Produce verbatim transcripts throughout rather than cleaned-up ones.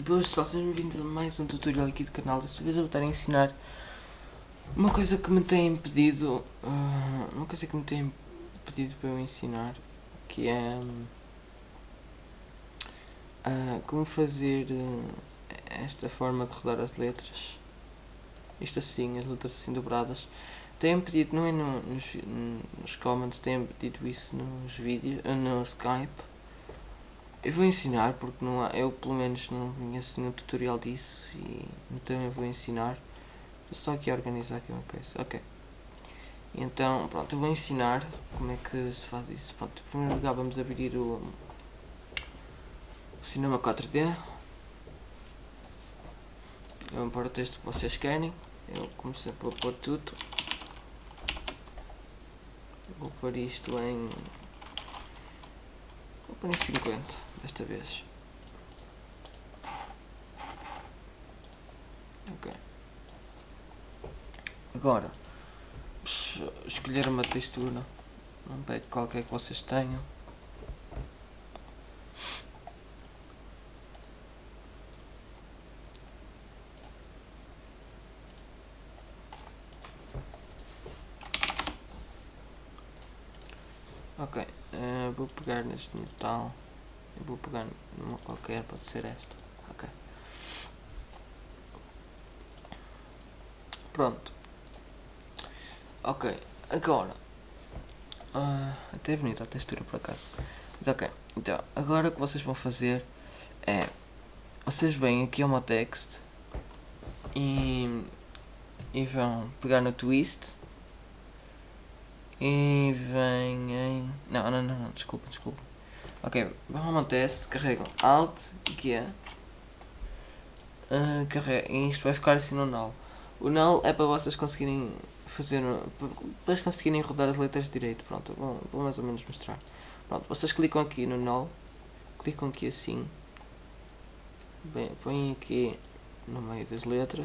E boas pessoal, sejam bem-vindos a mais um tutorial aqui do canal. Desta vez eu vou estar a ensinar uma coisa que me têm pedido, uh, uma coisa que me têm pedido para eu ensinar, que é uh, como fazer uh, esta forma de rodar as letras, isto assim, as letras assim dobradas. Têm pedido, não é no, nos, nos comments, têm pedido isso nos vídeos, uh, no Skype. Eu vou ensinar porque não há, eu pelo menos não conheço nenhum tutorial disso, e então eu vou ensinar. Estou só aqui a organizar aqui uma coisa. Ok. Então pronto, eu vou ensinar como é que se faz isso. Pronto, em primeiro lugar vamos abrir o, o Cinema quatro D. Eu vou pôr o texto que vocês querem. Eu comecei por pôr tudo. Vou pôr isto em, vou pôr em cinquenta desta vez. Ok. Agora, escolher uma textura, um pack qualquer que vocês tenham. Ok, uh, vou pegar neste metal. Eu vou pegar numa qualquer, pode ser esta. Ok. Pronto. Ok, agora. Uh, até é bonita a textura por acaso. Mas ok, então agora o que vocês vão fazer é. Vocês vêm aqui ao meu text e, e vão pegar no twist. E vem em. Não, não, não, não, desculpa, desculpa. Ok, vão ao meu teste, carregam Alt e Q. Uh, carrega, e isto vai ficar assim no null. O null é para vocês conseguirem fazer. Para vocês conseguirem rodar as letras direito. Pronto, vou, vou mais ou menos mostrar. Pronto, vocês clicam aqui no null. Clicam aqui assim. Bem, põem aqui no meio das letras.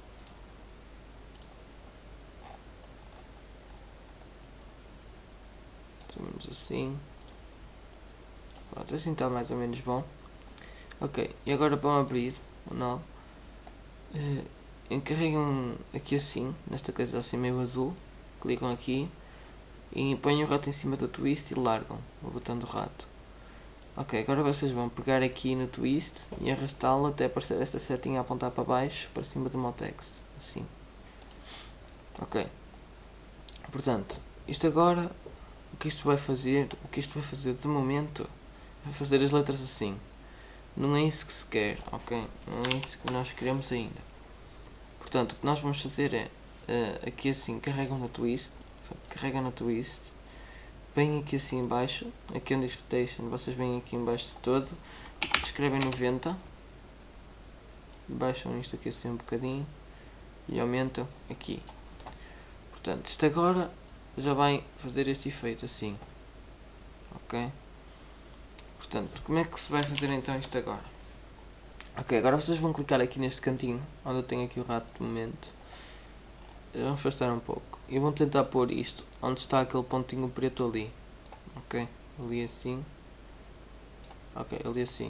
Mais ou menos assim. Pronto, assim está mais ou menos bom. Ok, e agora vão abrir o null. Uh, encarregam aqui assim, nesta coisa assim meio azul. Clicam aqui e põem o rato em cima do twist e largam o botão do rato. Ok, agora vocês vão pegar aqui no twist e arrastá-lo até aparecer esta setinha a apontar para baixo, para cima do meu text, assim. Ok. Portanto, isto agora, o que isto vai fazer, o que isto vai fazer de momento, vai fazer as letras assim. Não é isso que se quer, ok? Não é isso que nós queremos ainda. Portanto, o que nós vamos fazer é, uh, aqui assim, carregam no twist, carregam no twist, vêm aqui assim em baixo, aqui onde diz quotation, vocês vêm aqui em baixo de todo, escrevem noventa, baixam isto aqui assim um bocadinho e aumentam aqui. Portanto, isto agora já vai fazer este efeito assim, ok? Portanto, como é que se vai fazer então isto agora? Ok, agora vocês vão clicar aqui neste cantinho, onde eu tenho aqui o rato de momento. Vão afastar um pouco. E vão tentar pôr isto, onde está aquele pontinho preto ali. Ok, ali assim. Ok, ali assim.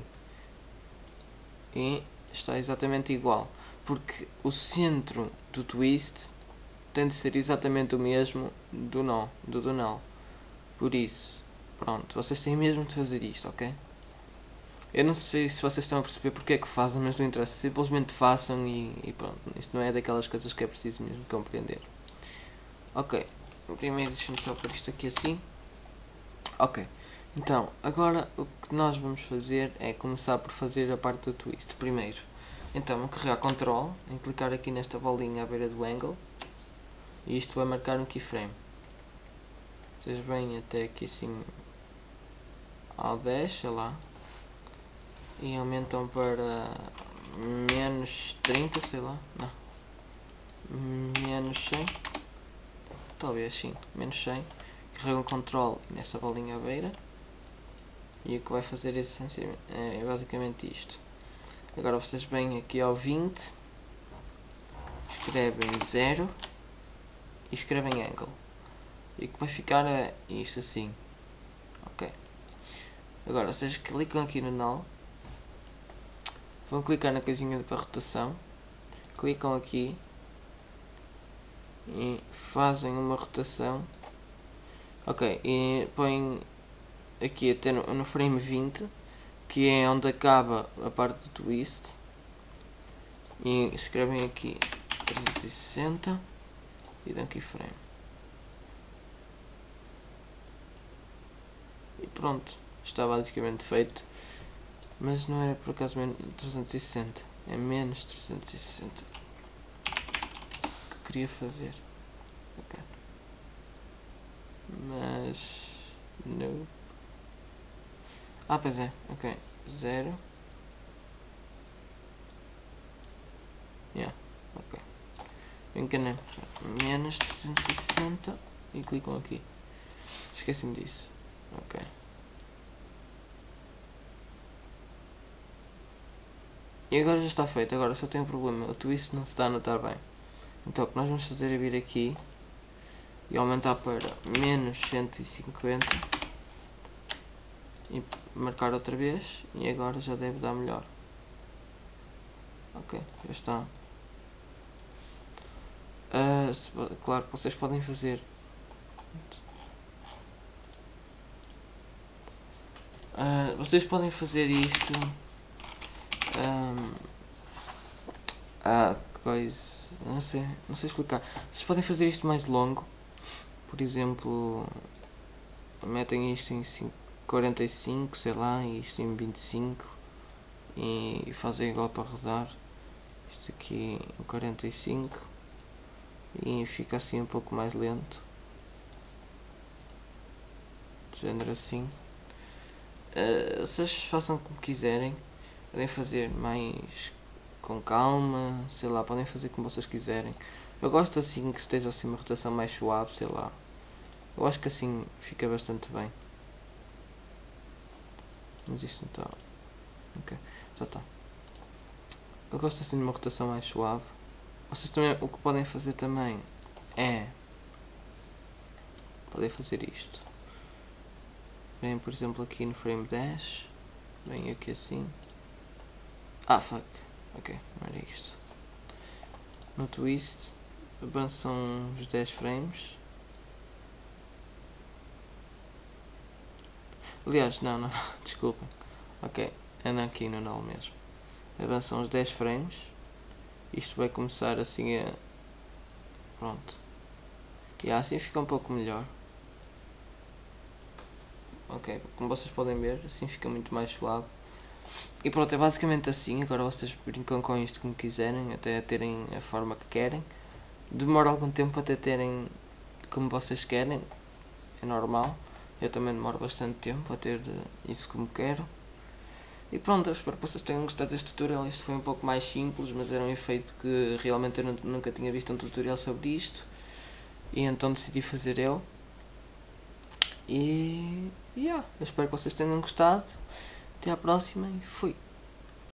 E está exatamente igual. Porque o centro do twist tem de ser exatamente o mesmo do null. Do, do null. Por isso, pronto, vocês têm mesmo de fazer isto, ok? Eu não sei se vocês estão a perceber porque é que fazem, mas não interessa. Simplesmente façam e, e pronto. Isto não é daquelas coisas que é preciso mesmo compreender. Ok. Primeiro deixa-me só pôr isto aqui assim. Ok. Então, agora o que nós vamos fazer é começar por fazer a parte do twist primeiro. Então, vou carregar Ctrl e clicar aqui nesta bolinha à beira do angle. E isto vai marcar um keyframe. Vocês vêm até aqui assim ao dez, sei lá. E aumentam para menos trinta, sei lá, não, menos cem, talvez sim, menos cem, carregam Ctrl nesta bolinha à beira, e o que vai fazer é basicamente isto. Agora vocês vêm aqui ao vinte, escrevem zero e escrevem angle, e o que vai ficar é isto assim, ok. Agora vocês clicam aqui no null. vão clicar na casinha para rotação, clicam aqui e fazem uma rotação. Ok, e põem aqui até no, no frame vinte, que é onde acaba a parte do twist, e escrevem aqui trezentos e sessenta e dão aqui frame. E pronto, está basicamente feito, mas não era por acaso menos trezentos e sessenta, é menos trezentos e sessenta que queria fazer. Ok. Mas não. Ah, pois é, ok, zero. Yeah, ok. Enganei, menos trezentos e sessenta e clicam aqui. Esqueci-me disso. Ok. E agora já está feito. Agora só tem um problema, o twist não se está a notar bem. Então o que nós vamos fazer é vir aqui e aumentar para menos cento e cinquenta e marcar outra vez, e agora já deve dar melhor. Ok, já está. Uh, se, claro que vocês podem fazer uh, vocês podem fazer isto um, ah, coisa, não sei, não sei explicar. Vocês podem fazer isto mais longo, por exemplo, metem isto em quarenta e cinco, sei lá, e isto em vinte e cinco e fazem igual para rodar. Isto aqui em quarenta e cinco e fica assim um pouco mais lento, de género assim. Uh, vocês façam como quiserem, podem fazer mais com calma, sei lá, podem fazer como vocês quiserem. Eu gosto assim que esteja assim uma rotação mais suave, sei lá. Eu acho que assim fica bastante bem. Mas isto não está. Ok, já está. Eu gosto assim de uma rotação mais suave. Vocês também, o que podem fazer também é, podem fazer isto. Vem por exemplo aqui no frame dez, vem aqui assim. Ah, fuck, ok, não era isto. No twist avançam os dez frames. Aliás, não, não, desculpem. Ok, é aqui no null mesmo. Avançam os dez frames. Isto vai começar assim a... Pronto. E assim fica um pouco melhor. Ok, como vocês podem ver, assim fica muito mais suave. E pronto, é basicamente assim. Agora vocês brincam com isto como quiserem, até terem a forma que querem. Demora algum tempo até terem como vocês querem. É normal. Eu também demoro bastante tempo a ter isso como quero. E pronto, eu espero que vocês tenham gostado deste tutorial. Este foi um pouco mais simples, mas era um efeito que realmente eu nunca tinha visto um tutorial sobre isto. E então decidi fazer eu. E... Yeah, eu espero que vocês tenham gostado. Até à próxima e fui!